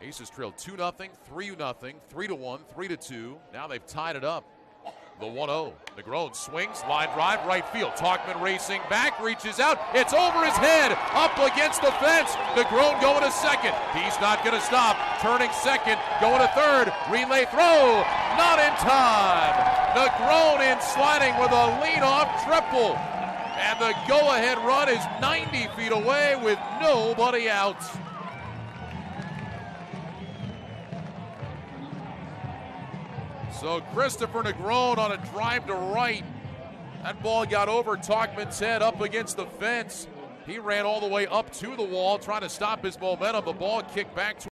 Aces trailed 2-0, 3-0, 3-1, 3-2. Now they've tied it up. The 1-0. Negron swings, line drive, right field. Tauchman racing back, reaches out. It's over his head, up against the fence. Negron going to second. He's not going to stop. Turning second, going to third. Relay throw, not in time. Negron in sliding with a leadoff triple. And the go-ahead run is 90 feet away with nobody out. So Christopher Negron on a drive to right. That ball got over Tauchman's head up against the fence. He ran all the way up to the wall trying to stop his momentum. The ball kicked back to